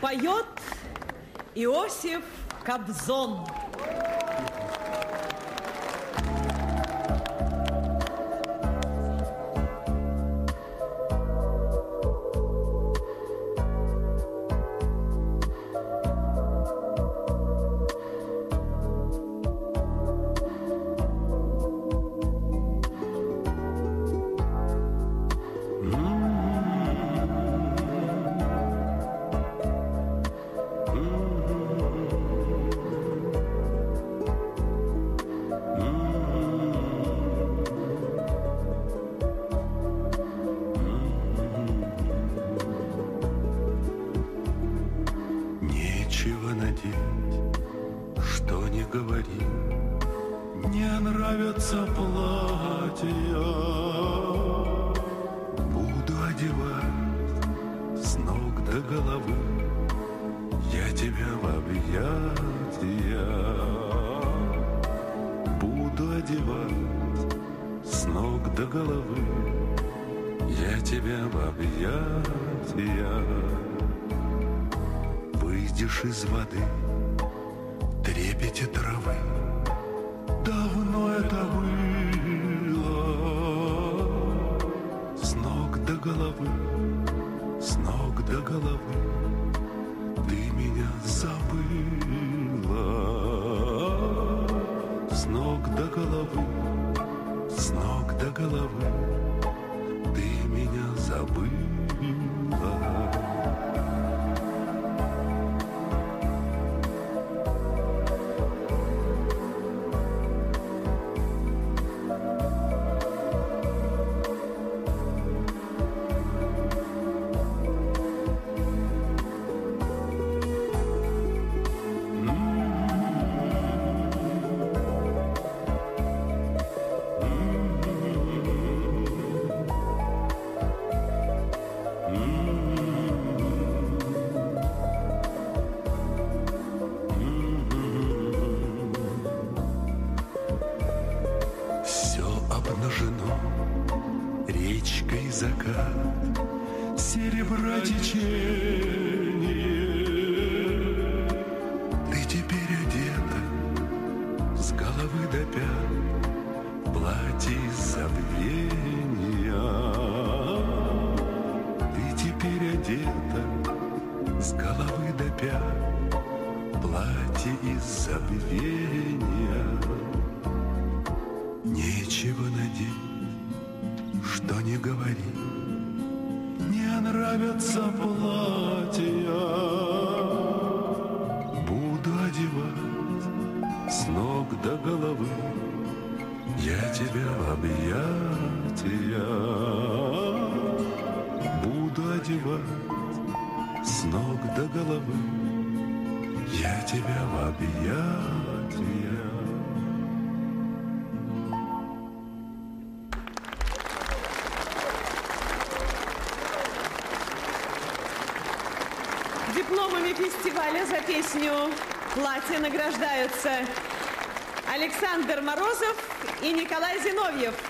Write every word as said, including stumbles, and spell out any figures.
Поет Иосиф Кобзон. Из воды, трепете травы, давно это было. С ног до головы, с ног до головы ты меня забыла. С ног до головы, с ног до головы ты меня забыла. Дипломами фестиваля за песню «Платье» награждаются Александр Морозов и Николай Зиновьев.